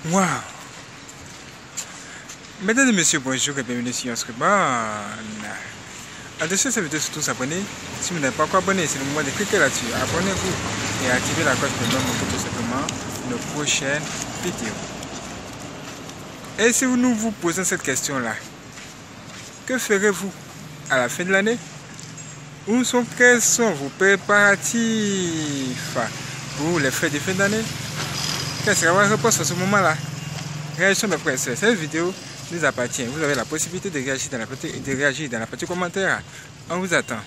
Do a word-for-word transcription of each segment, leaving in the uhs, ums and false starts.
Waouh! Mesdames et messieurs, bonjour et bienvenue sur Yoscribon. Attention, cette vidéo, surtout s'abonner. Si vous n'êtes pas encore abonné, c'est le moment de cliquer là-dessus. Abonnez-vous et activez la cloche pour ne manquer tout simplement nos prochaines vidéos. Et si vous nous vous posez cette question-là, que ferez-vous à la fin de l'année? Où sont, quels sont vos préparatifs pour les fêtes de fin d'année? Quelle sera votre réponse à ce moment-là? Réaction mes frères et sœurs. Cette vidéo nous appartient. Vous avez la possibilité de réagir dans la partie, de réagir dans la partie commentaire. On vous attend.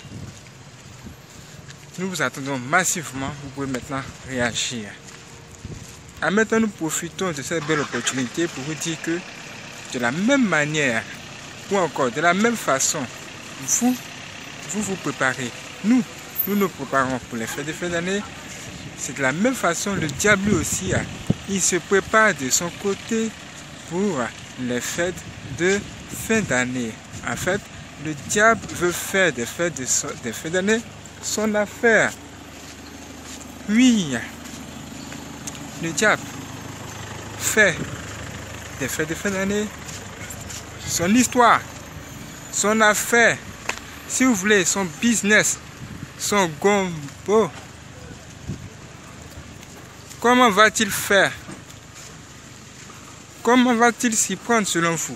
Nous vous attendons massivement. Vous pouvez maintenant réagir. À maintenant, nous profitons de cette belle opportunité pour vous dire que de la même manière, ou encore de la même façon, vous vous, vous préparez. Nous, nous nous préparons pour les fêtes de fin d'année. C'est de la même façon, le diable lui aussi, il se prépare de son côté pour les fêtes de fin d'année. En fait, le diable veut faire des fêtes de, so de fin d'année son affaire. Oui, le diable fait des fêtes de fin d'année son histoire, son affaire, si vous voulez, son business, son gombo. Comment va-t-il faire? Comment va-t-il s'y prendre selon vous?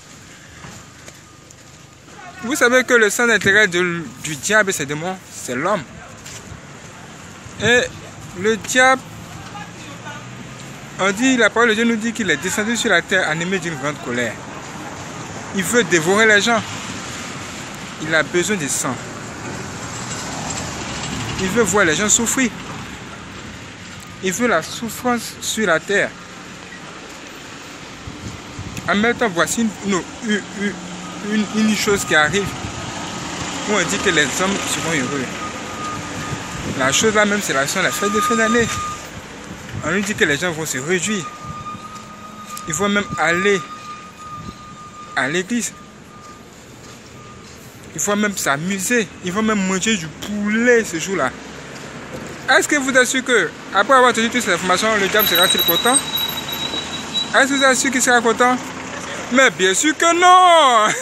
Vous savez que le centre d'intérêt du diable et ses démons, c'est l'homme. Et le diable, on dit, la parole de Dieu nous dit qu'il est descendu sur la terre animé d'une grande colère. Il veut dévorer les gens. Il a besoin de sang. Il veut voir les gens souffrir. Il veut la souffrance sur la terre. En même temps, voici une, une, une, une chose qui arrive où on dit que les hommes seront heureux. La chose là même, c'est la, la fête de fin d'année. On nous dit que les gens vont se réjouir. Ils vont même aller à l'église. Ils vont même s'amuser. Ils vont même manger du poulet ce jour-là. Est-ce que vous assure que, après avoir tenu toutes ces informations, le diable sera-t-il content? Est-ce que vous assurez qu'il sera content? Mais bien sûr que non!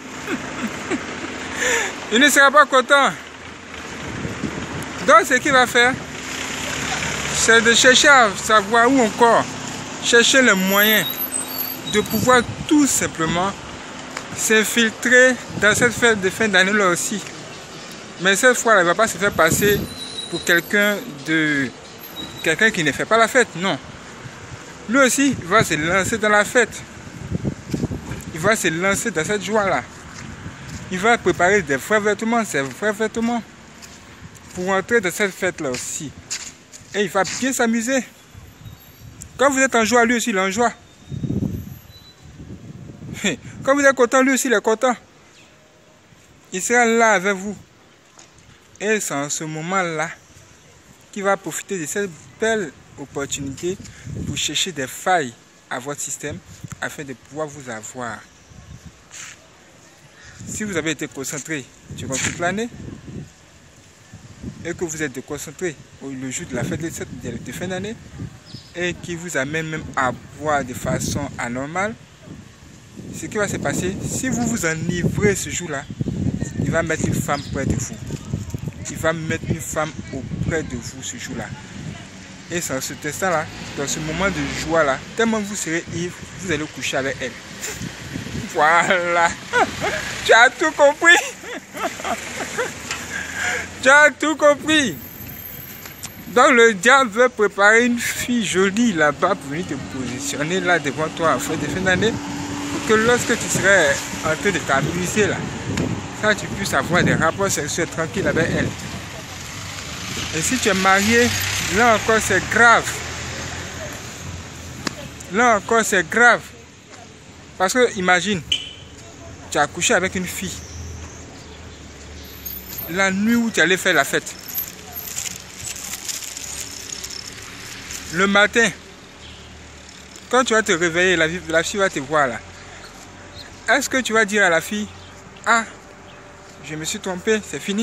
Il ne sera pas content. Donc, ce qu'il va faire, c'est de chercher à savoir où encore, chercher les moyens de pouvoir tout simplement s'infiltrer dans cette fête de fin d'année là aussi. Mais cette fois, il ne va pas se faire passer pour quelqu'un de quelqu'un qui ne fait pas la fête, non. Lui aussi, il va se lancer dans la fête. Il va se lancer dans cette joie-là. Il va préparer des vrais vêtements, ses vrais vêtements, pour entrer dans cette fête-là aussi. Et il va bien s'amuser. Quand vous êtes en joie, lui aussi, il est en joie. Quand vous êtes content, lui aussi, il est content. Il sera là avec vous. Et c'est en ce moment-là qu'il va profiter de cette belle opportunité pour chercher des failles à votre système afin de pouvoir vous avoir. Si vous avez été concentré durant toute l'année et que vous êtes concentré le jour de la fête de fin d'année et qui vous amène même à boire de façon anormale, ce qui va se passer, si vous vous enivrez ce jour-là, il va mettre une femme près de vous. Il va mettre une femme auprès de vous ce jour-là. Et sans ce instant-là, dans ce moment de joie-là, tellement vous serez ivre, vous allez coucher avec elle. Voilà. Tu as tout compris. Tu as tout compris. Donc le diable veut préparer une fille jolie là-bas pour venir te positionner là devant toi en fin de fin d'année. Pour que lorsque tu serais en train de t'amuser là, ça tu puisses avoir des rapports sexuels tranquilles avec elle. Et si tu es marié, là encore c'est grave. Là encore c'est grave. Parce que imagine, tu as couché avec une fille la nuit où tu allais faire la fête. Le matin, quand tu vas te réveiller, la, la fille va te voir là. Est-ce que tu vas dire à la fille, ah, je me suis trompé, c'est fini?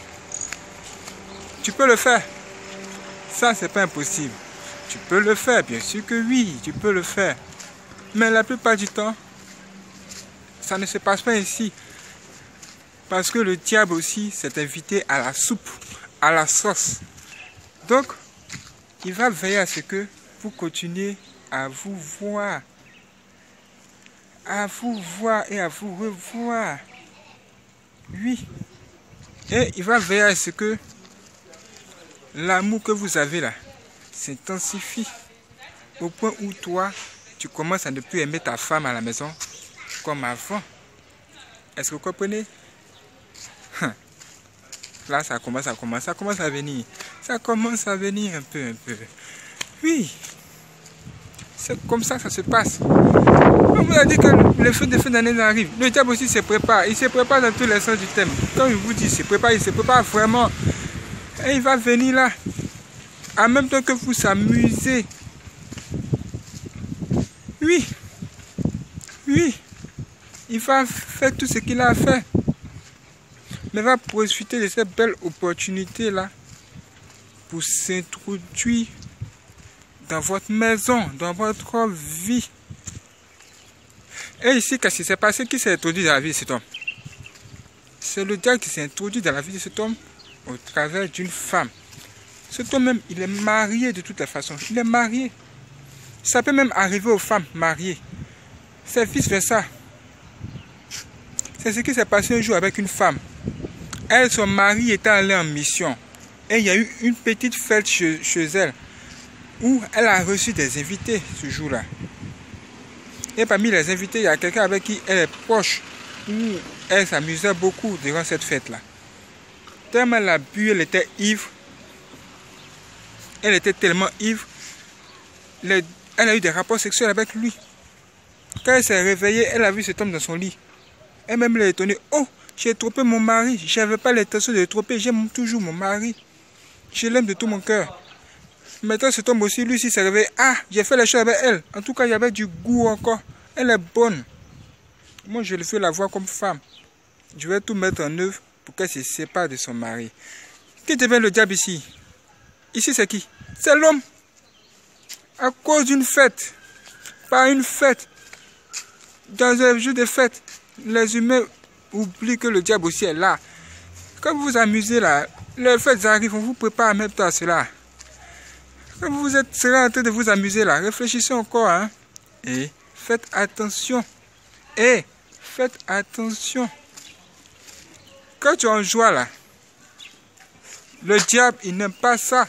Tu peux le faire. Ça, c'est pas impossible. Tu peux le faire, bien sûr que oui, tu peux le faire. Mais la plupart du temps, ça ne se passe pas ainsi. Parce que le diable aussi s'est invité à la soupe, à la sauce. Donc, il va veiller à ce que vous continuez à vous voir. À vous voir et à vous revoir. Oui. Et il va veiller à ce que l'amour que vous avez là s'intensifie. Au point où toi, tu commences à ne plus aimer ta femme à la maison comme avant. Est-ce que vous comprenez? Là, ça commence à commencer, ça commence à venir. Ça commence à venir un peu, un peu. Oui. C'est comme ça que ça se passe. On vous a dit que les feux de fin d'année arrivent. Le diable aussi se prépare. Il se prépare dans tous les sens du thème. Comme je vous dis, il se prépare, il se prépare vraiment. Et il va venir là. En même temps que vous s'amusez. Oui. Oui. Il va faire tout ce qu'il a à faire. Mais il va profiter de cette belle opportunité là pour s'introduire dans votre maison, dans votre vie. Et ici, qu'est-ce qui s'est passé? Qui s'est introduit dans la vie de cet homme? C'est le diable qui s'est introduit dans la vie de cet homme au travers d'une femme. Cet homme même, il est marié de toutes les façons. Il est marié. Ça peut même arriver aux femmes mariées. C'est vice-versa. C'est ce qui s'est passé un jour avec une femme. Elle, son mari était allé en mission. Et il y a eu une petite fête chez, chez elle. Où elle a reçu des invités ce jour-là. Et parmi les invités, il y a quelqu'un avec qui elle est proche. Où elle s'amusait beaucoup durant cette fête-là. Tellement elle a bu, elle était ivre. Elle était tellement ivre. Les, elle a eu des rapports sexuels avec lui. Quand elle s'est réveillée, elle a vu cet homme dans son lit. Elle-même l'a étonnée. Oh, j'ai trompé mon mari. Je n'avais pas l'intention de le tromper. J'aime toujours mon mari. Je l'aime de tout mon cœur. Maintenant, cet homme aussi, lui, s'il s'est réveillé. Ah, j'ai fait les choses avec elle. En tout cas, il y avait du goût encore. Elle est bonne. Moi, je veux la voir comme femme. Je vais tout mettre en œuvre pour qu'elle se sépare de son mari. Qui devient le diable ici? Ici, c'est qui? C'est l'homme. À cause d'une fête. Pas une fête. Dans un jour de fête, les humains oublient que le diable aussi est là. Quand vous vous amusez là, les fêtes arrivent, on vous prépare en même temps à cela. Quand vous êtes en train de vous amuser là, réfléchissez encore. Hein? Et faites attention. Et faites attention. Quand tu es en joie là, le diable, il n'aime pas ça.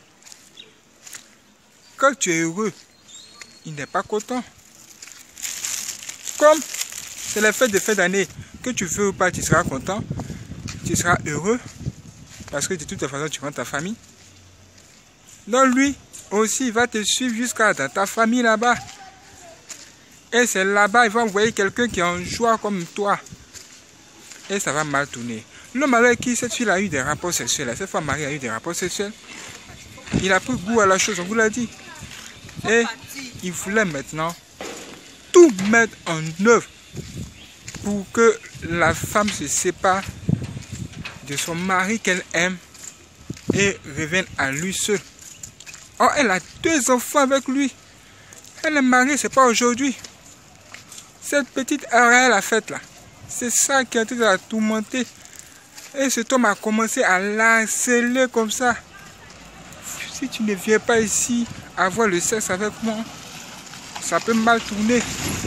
Quand tu es heureux, il n'est pas content. Comme c'est la fête de fin d'année, que tu veux ou pas, tu seras content, tu seras heureux, parce que de toute façon, tu rentres ta famille. Donc lui aussi, il va te suivre jusqu'à dans ta famille là-bas. Et c'est là-bas, il va envoyer quelqu'un qui est en joie comme toi. Et ça va mal tourner. L'homme avec qui cette fille a eu des rapports sexuels, cette femme mariée a eu des rapports sexuels, il a pris goût à la chose, on vous l'a dit. Et il voulait maintenant tout mettre en œuvre pour que la femme se sépare de son mari qu'elle aime et revienne à lui seul. Oh, elle a deux enfants avec lui. Elle est mariée, c'est pas aujourd'hui. Cette petite erreur elle a faite là, c'est ça qui a été la tourmenter. Et cet homme a commencé à l'harceler comme ça. Si tu ne viens pas ici avoir le sexe avec moi, ça peut mal tourner.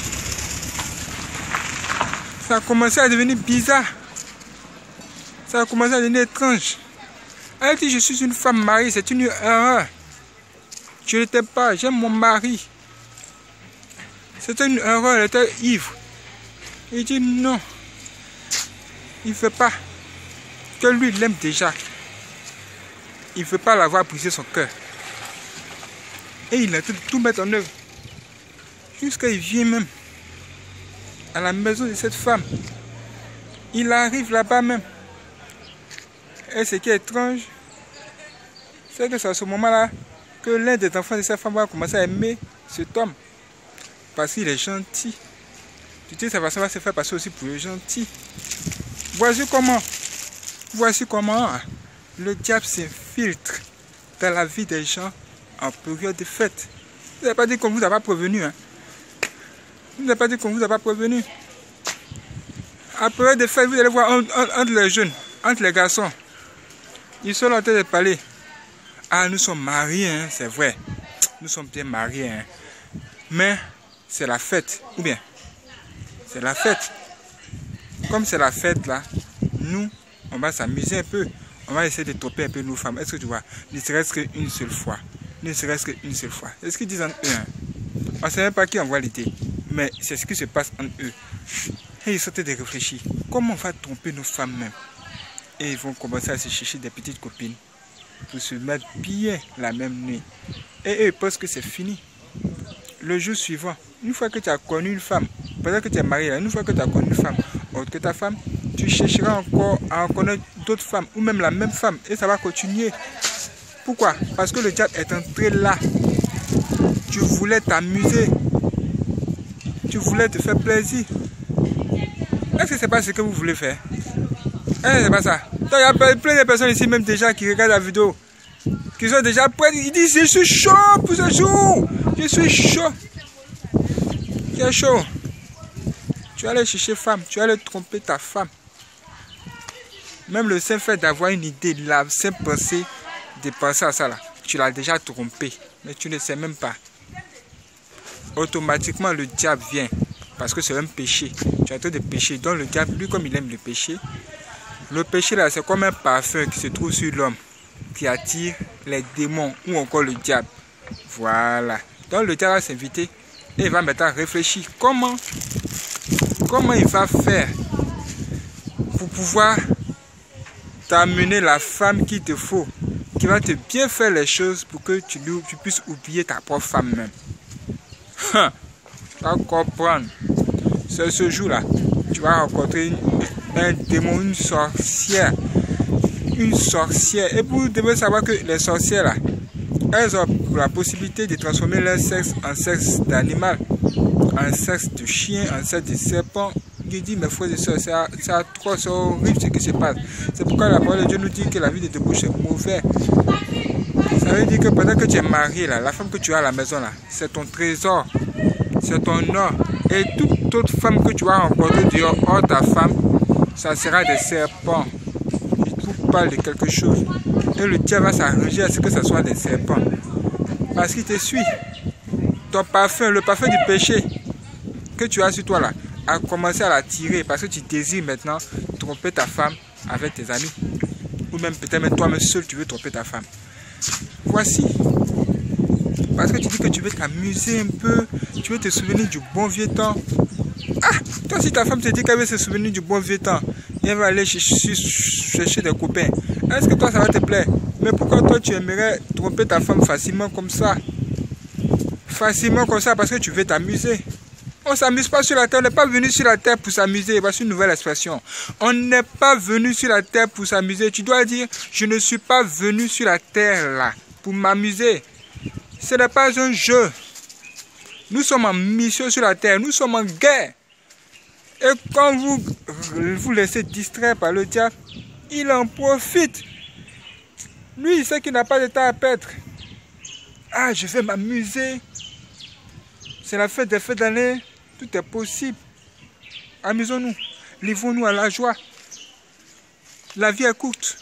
Ça a commencé à devenir bizarre. Ça a commencé à devenir étrange. Elle dit, je suis une femme mariée, c'est une erreur. Je ne t'aime pas, j'aime mon mari. C'était une erreur, elle était ivre. Il dit non. Il ne veut pas. Que lui, il l'aime déjà. Il ne veut pas l'avoir brisé son cœur. Et il a tout, tout mettre en œuvre. Jusqu'à il vient même à la maison de cette femme. Il arrive là-bas même. Et ce qui est étrange, c'est que c'est à ce moment-là que l'un des enfants de cette femme va commencer à aimer cet homme. Parce qu'il est gentil. Tu dis que sa façon va se faire passer aussi pour le gentil. Voici comment, voici comment le diable s'infiltre dans la vie des gens en période de fête. Vous n'avez pas dit qu'on vous a pas prévenu. Hein? Vous n'avez pas dit qu'on ne vous a pas prévenu. Après des fêtes, vous allez voir entre les jeunes, entre les garçons. Ils sont en train de parler. Ah, nous sommes mariés, hein, c'est vrai. Nous sommes bien mariés. Hein. Mais c'est la fête. Ou bien, c'est la fête. Comme c'est la fête là, nous, on va s'amuser un peu. On va essayer de toper un peu nos femmes. Est-ce que tu vois? Ne serait-ce qu'une seule fois. Ne serait-ce qu'une seule fois. C'est ce qu'ils disent en eux. Hein. On ne sait même pas qui envoie l'idée. Mais c'est ce qui se passe en eux. Et ils sont en train de réfléchir. Comment on va tromper nos femmes même? Et ils vont commencer à se chercher des petites copines. Pour se mettre bien la même nuit. Et eux, ils pensent que c'est fini. Le jour suivant, une fois que tu as connu une femme, peut-être que tu es marié, une fois que tu as connu une femme, autre que ta femme, tu chercheras encore à en connaître d'autres femmes, ou même la même femme, et ça va continuer. Pourquoi? Parce que le diable est entré là. Tu voulais t'amuser. Tu voulais te faire plaisir. Est-ce que c'est pas ce que vous voulez faire? Eh, c'est pas ça. Donc, il y a plein de personnes ici, même déjà, qui regardent la vidéo, qui sont déjà prêts. Ils disent, je suis chaud pour ce jour. Je suis chaud. Tu es chaud. Tu vas aller chercher femme. Tu vas aller tromper ta femme. Même le simple fait d'avoir une idée, la simple pensée de penser à ça là, tu l'as déjà trompé. Mais tu ne sais même pas. Automatiquement, le diable vient. Parce que c'est un péché. Tu as trop de péché. Donc le diable, lui, comme il aime le péché, le péché là, c'est comme un parfum qui se trouve sur l'homme, qui attire les démons ou encore le diable. Voilà. Donc le diable va s'inviter et il va maintenant réfléchir comment, comment il va faire pour pouvoir t'amener la femme qu'il te faut, qui va te bien faire les choses pour que tu, tu puisses oublier ta propre femme même. Ha, tu vas comprendre. C'est ce jour-là, tu vas rencontrer une, un démon, une sorcière. Une sorcière. Et vous devez savoir que les sorcières là, elles ont la possibilité de transformer leur sexe en sexe d'animal, en sexe de chien, en sexe de serpent. Je dis mes frères et soeurs, c'est atroce, c'est horrible ce qui se passe. C'est pourquoi la parole de Dieu nous dit que la vie de te bouche est mauvaise. Ça veut dire que pendant que tu es marié là, la femme que tu as à la maison là, c'est ton trésor, c'est ton or. Et toute autre femme que tu vas rencontrer dehors, hors ta femme, ça sera des serpents. Il vous parle de quelque chose. Et le diable va s'arranger à ce que ce soit des serpents. Parce qu'il te suit. Ton parfum, le parfum du péché que tu as sur toi là, a commencé à l'attirer parce que tu désires maintenant tromper ta femme avec tes amis. Ou même peut-être même toi-même seul tu veux tromper ta femme. Voici. Parce que tu dis que tu veux t'amuser un peu, tu veux te souvenir du bon vieux temps. Ah, toi si ta femme te dit qu'elle veut se souvenir du bon vieux temps, et elle va aller chercher, chercher des copains. Est-ce que toi ça va te plaire? Mais pourquoi toi tu aimerais tromper ta femme facilement comme ça? Facilement comme ça parce que tu veux t'amuser. On ne s'amuse pas sur la terre, on n'est pas venu sur la terre pour s'amuser. Voici une nouvelle expression. On n'est pas venu sur la terre pour s'amuser. Tu dois dire, je ne suis pas venu sur la terre là pour m'amuser. Ce n'est pas un jeu. Nous sommes en mission sur la terre, nous sommes en guerre. Et quand vous vous laissez distraire par le diable, il en profite. Lui, il sait qu'il n'a pas de temps à perdre. Ah, je vais m'amuser. C'est la fête des fêtes d'année. Tout est possible. Amusons-nous. Livrons-nous à la joie. La vie est courte.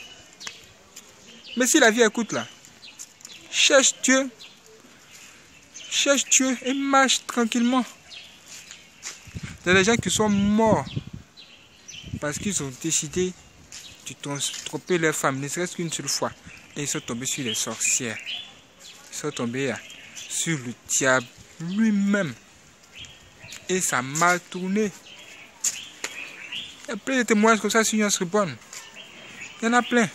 Mais si la vie est courte là, cherche Dieu. Cherche Dieu et marche tranquillement. Il y a des gens qui sont morts parce qu'ils ont décidé de tromper leur femme, ne serait-ce qu'une seule fois. Et ils sont tombés sur les sorcières. Ils sont tombés là, sur le diable lui-même. Et ça a mal tourné. Il y a plein de témoignages comme ça sur Nuance Reborn. Il y en a plein.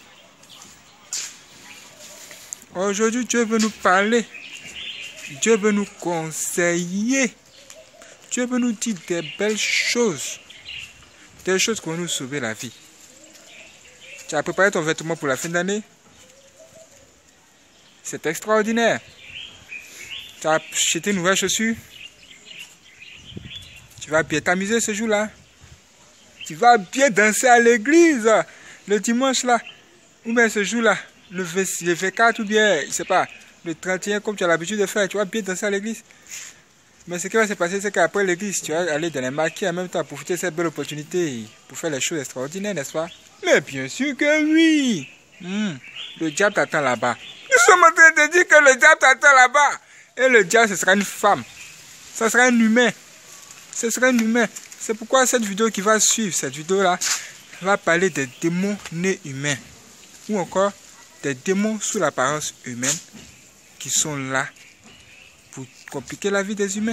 Aujourd'hui, Dieu veut nous parler. Dieu veut nous conseiller. Dieu veut nous dire des belles choses. Des choses qui vont nous sauver la vie. Tu as préparé ton vêtement pour la fin d'année? C'est extraordinaire. Tu as acheté une nouvelle chaussure? Tu vas bien t'amuser ce jour-là. Tu vas bien danser à l'église le dimanche là. Ou bien ce jour-là, le vingt-quatre ou bien, je sais pas, le trente et un comme tu as l'habitude de faire. Tu vas bien danser à l'église. Mais ce qui va se passer, c'est qu'après l'église, tu vas aller dans les maquis en même temps profiter de cette belle opportunité pour faire les choses extraordinaires, n'est-ce pas? Mais bien sûr que oui. Mmh. Le diable t'attend là-bas. Nous sommes en train de dire que le diable t'attend là-bas. Et le diable, ce sera une femme. Ce sera un humain. Ce sera un humain. C'est pourquoi cette vidéo qui va suivre, cette vidéo-là, va parler des démons nés humains. Ou encore des démons sous l'apparence humaine qui sont là pour compliquer la vie des humains.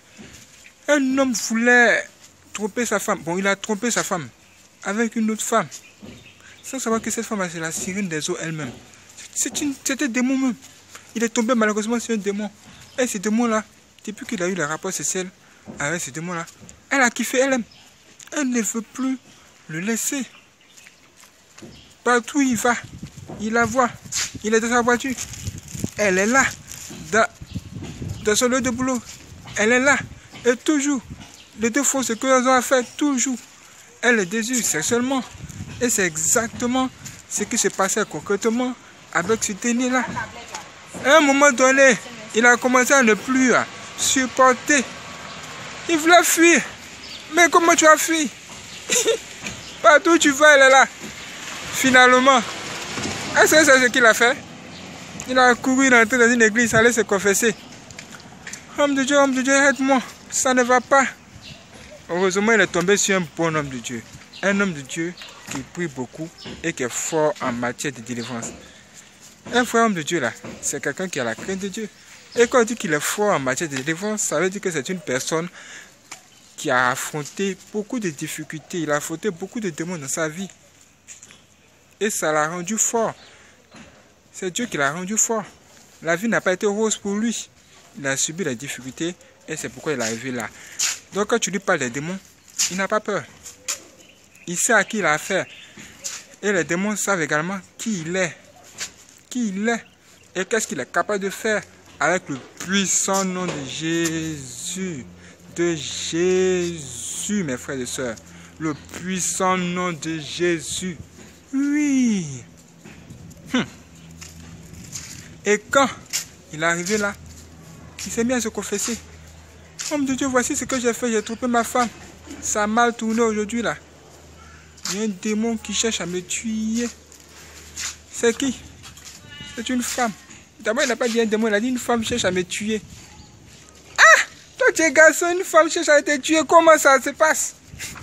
Un homme voulait tromper sa femme. Bon, il a trompé sa femme avec une autre femme. Sans savoir que cette femme, c'est la sirène des eaux elle-même. C'était un démon même. Il est tombé malheureusement sur un démon. Et ce démon-là, depuis qu'il a eu le rapport sexuel avec ce démon-là, elle a kiffé elle-même. Elle ne veut plus le laisser. Partout où il va, il la voit. Il est dans sa voiture. Elle est là. Dans, dans son lieu de boulot. Elle est là. Et toujours. Les deux font ce que elles ont à faire. Toujours. Elle le désire sexuellement. Et c'est exactement ce qui se passait concrètement avec ce dernier-là. À un moment donné, il a commencé à ne plus supporter. Il voulait fuir. Mais comment tu as fui? Partout où tu vas, elle est là. Finalement, est-ce que c'est ce qu'il a fait? Il a couru, il est entré dans une église, aller se confesser. Homme de Dieu, homme de Dieu, aide-moi. Ça ne va pas. Heureusement, il est tombé sur un bon homme de Dieu. Un homme de Dieu qui prie beaucoup et qui est fort en matière de délivrance. Un vrai homme de Dieu là, c'est quelqu'un qui a la crainte de Dieu. Et quand on dit qu'il est fort en matière de délivrance, ça veut dire que c'est une personne qui a affronté beaucoup de difficultés. Il a affronté beaucoup de démons dans sa vie. Et ça l'a rendu fort. C'est Dieu qui l'a rendu fort. La vie n'a pas été rose pour lui. Il a subi la difficulté et c'est pourquoi il est arrivé là. Donc quand tu lui parles des démons, il n'a pas peur. Il sait à qui il a affaire. Et les démons savent également qui il est. Qui il est. Et qu'est-ce qu'il est capable de faire avec le puissant nom de Jésus. De Jésus, mes frères et sœurs. Le puissant nom de Jésus. Oui. Hum. Et quand il est arrivé là, il s'est mis à se confesser. Homme de Dieu, voici ce que j'ai fait. J'ai trompé ma femme. Ça a mal tourné aujourd'hui là. Il y a un démon qui cherche à me tuer. C'est qui? C'est une femme. D'abord, il n'a pas dit un démon, il a dit une femme cherche à me tuer. Ah! Toi, tu es garçon, une femme cherche à te tuer. Comment ça se passe?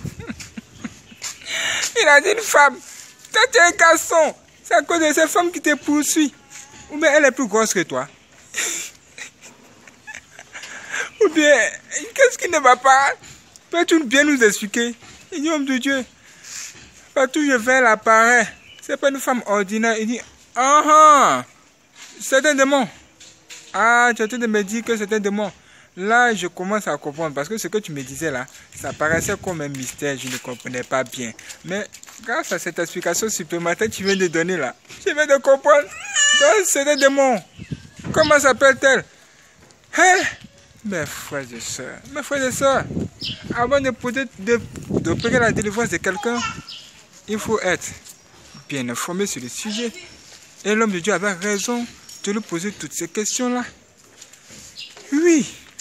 Il a dit une femme. Toi, tu es un garçon. C'est à cause de cette femme qui te poursuit. Ou bien elle est plus grosse que toi. Ou bien, qu'est-ce qui ne va pas? Peux-tu bien nous expliquer? Il dit, homme de Dieu, partout où je vais, elle apparaît. C'est pas une femme ordinaire. Il dit, ah ah, c'est un démon. Ah, tu es en train de me dire que c'est un démon. Là, je commence à comprendre. Parce que ce que tu me disais là, ça paraissait comme un mystère. Je ne comprenais pas bien. Mais grâce à cette explication supplémentaire que tu viens de donner là, je viens de comprendre. Donc, c'est un démon. Comment s'appelle-t-elle? Hein? Mes frères et sœurs, mes frères et sœurs, avant de peut-être d'opérer la délivrance de quelqu'un, il faut être bien informé sur le sujet. Et l'homme de Dieu avait raison de lui poser toutes ces questions-là. Oui.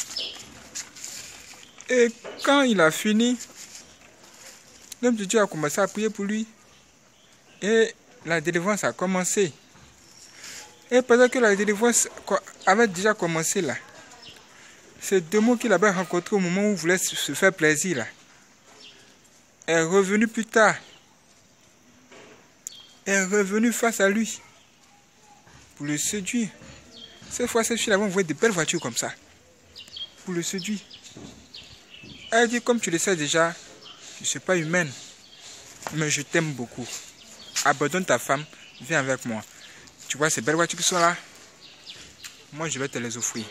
Et quand il a fini, l'homme de Dieu a commencé à prier pour lui. Et la délivrance a commencé. Et pendant que la délivrance avait déjà commencé là, ce démon qu'il avait rencontré au moment où il voulait se faire plaisir là, est revenu plus tard. Est revenu face à lui pour le séduire. Cette fois, cette fille-là va envoyer de belles voitures comme ça pour le séduire. Elle dit, comme tu le sais déjà, je ne suis pas humaine, mais je t'aime beaucoup. Abandonne ta femme, viens avec moi. Tu vois ces belles voitures qui sont là? Moi, je vais te les offrir.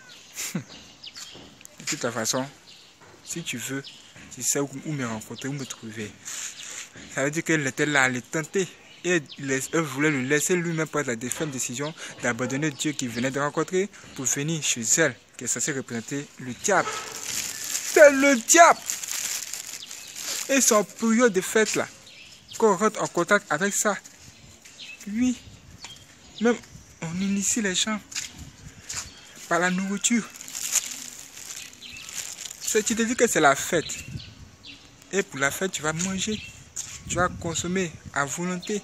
De toute façon, si tu veux, tu sais où, où me rencontrer, où me trouver. Ça veut dire qu'elle était là, elle est tentée. Et elle voulait lui laisser lui-même prendre la ferme décision d'abandonner Dieu qu'il venait de rencontrer pour venir chez elle, qui est censé représenter le diable. C'est le diable! Et son période de fête là, qu'on rentre en contact avec ça. Oui, même on initie les gens par la nourriture. Tu te dis que c'est la fête. Et pour la fête, tu vas manger. Tu vas consommer à volonté.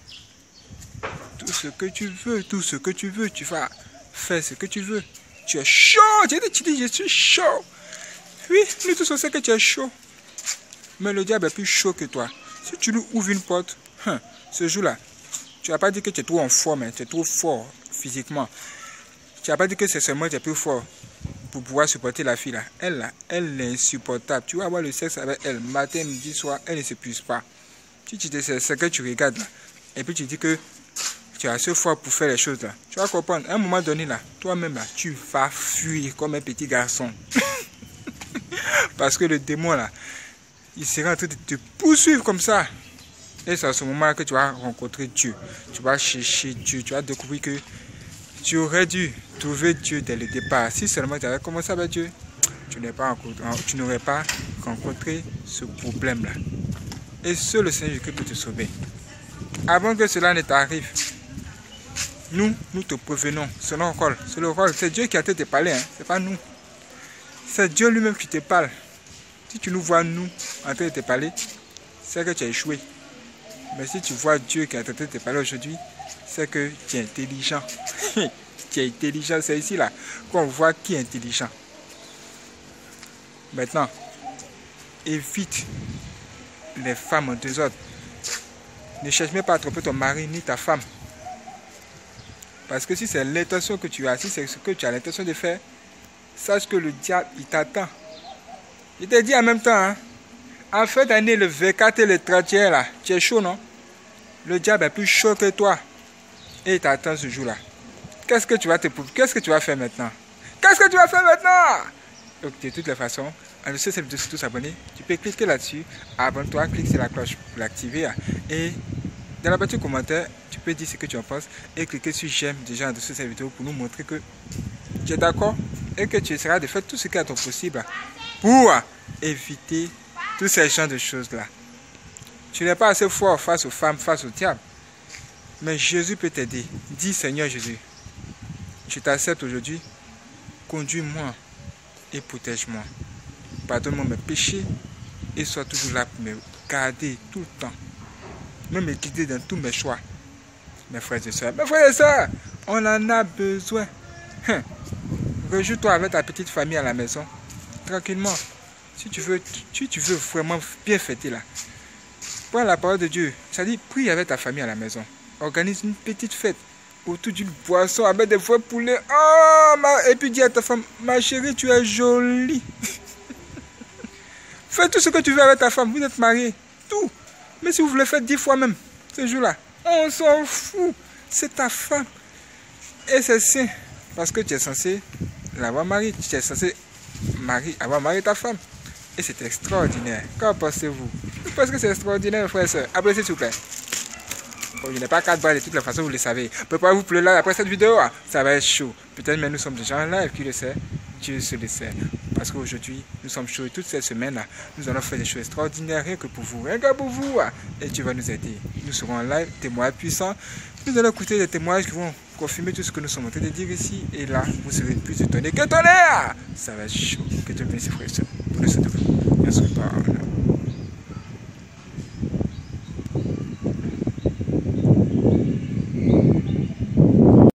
Tout ce que tu veux, tout ce que tu veux, tu vas faire ce que tu veux. Tu es chaud. Tu dis, je suis chaud. Oui, nous tous on sait que tu es chaud. Mais le diable est plus chaud que toi. Si tu lui ouvres une porte, hein, ce jour-là, tu vas pas dire que tu es trop en forme, hein, tu es trop fort physiquement. Tu vas pas dire que c'est seulement tu es plus fort pour pouvoir supporter la fille là. Elle là, elle est insupportable. Tu vas avoir le sexe avec elle, matin, midi, soir, elle ne s'épuise pas. Tu te dis, c'est ce que tu regardes là. Et puis tu dis que tu as assez fort pour faire les choses là. Tu vas comprendre, à un moment donné là, toi-même là, tu vas fuir comme un petit garçon. Parce que le démon là, il sera en train de te poursuivre comme ça. Et c'est à ce moment que tu vas rencontrer Dieu. Tu vas chercher Dieu. Tu vas découvrir que tu aurais dû trouver Dieu dès le départ. Si seulement tu avais commencé avec Dieu, tu n'aurais pas rencontré ce problème-là. Et seul le Seigneur Jésus peut te sauver. Avant que cela ne t'arrive, nous, nous te prévenons. C'est notre rôle. C'est le rôle. C'est Dieu qui a te parlé. Hein. Ce n'est pas nous. C'est Dieu lui-même qui te parle. Si tu nous vois, nous, en train de te parler, c'est que tu as échoué. Mais si tu vois Dieu qui est en train de te parler aujourd'hui, c'est que tu es intelligent. Tu es intelligent, c'est ici là qu'on voit qui est intelligent. Maintenant, évite les femmes en désordre. Ne cherche même pas à tromper ton mari ni ta femme. Parce que si c'est l'intention que tu as, si c'est ce que tu as l'intention de faire, sache que le diable, il t'attend. Il te dit en même temps, hein, en fin d'année, le vingt-quatre et le trente et un, là, tu es chaud, non? Le diable est plus chaud que toi. Et il t'attend ce jour-là. Qu'est-ce que tu vas te Qu'est-ce que tu vas faire maintenant? Qu'est-ce que tu vas faire maintenant? Donc, de toutes les façons, en dessous de cette vidéo, surtout s'abonner. Tu peux cliquer là-dessus, abonne-toi, clique sur la cloche pour l'activer. Et dans la partie commentaire, tu peux dire ce que tu en penses. Et cliquer sur j'aime déjà en dessous de cette vidéo pour nous montrer que tu es d'accord et que tu essaieras de faire tout ce qui est à ton possible pour éviter tous ces genres de choses-là. Tu n'es pas assez fort face aux femmes, face au diable. Mais Jésus peut t'aider. Dis Seigneur Jésus, je t'accepte aujourd'hui. Conduis-moi et protège-moi. Pardonne-moi mes péchés et sois toujours là pour me garder tout le temps. Même me guider dans tous mes choix. Mes frères et sœurs, mes frères et sœurs, on en a besoin. Hein. Rejouis-toi avec ta petite famille à la maison. Tranquillement. Si tu veux, si tu veux vraiment bien fêter là, prends la parole de Dieu. Ça dit, prie avec ta famille à la maison. Organise une petite fête autour d'une boisson avec des vrais poulets. Oh, ma... Et puis dis à ta femme, ma chérie, tu es jolie. Fais tout ce que tu veux avec ta femme. Vous êtes mariés. Tout. Mais si vous voulez faire dix fois même, ce jour-là, on s'en fout. C'est ta femme. Et c'est sain. Parce que tu es censé l'avoir mariée. Tu es censé marier, avoir marié ta femme. Et c'est extraordinaire. Qu'en pensez-vous? Je pense que c'est extraordinaire, frère et soeur. Appréciez s'il vous plaît. Bon, je n'ai pas quatre balles de toutes les façons, vous le savez. Préparez-vous pour le live après cette vidéo. Ça va être chaud. Peut-être même nous sommes déjà en live, qui le sait? Dieu se le sait. Parce qu'aujourd'hui, nous sommes chauds et toute cette semaine-là, nous allons faire des choses extraordinaires, rien que pour vous, rien que pour vous. Et Dieu va nous aider. Nous serons en live, témoins puissants. Nous allons écouter des témoignages qui vont confirmer tout ce que nous sommes en train de dire ici. Et là, vous serez plus étonnés que tonnerre. Ça va être chaud. Que Dieu bénisse, frères et sœurs. Prenez soin de vous. Bien sûr, par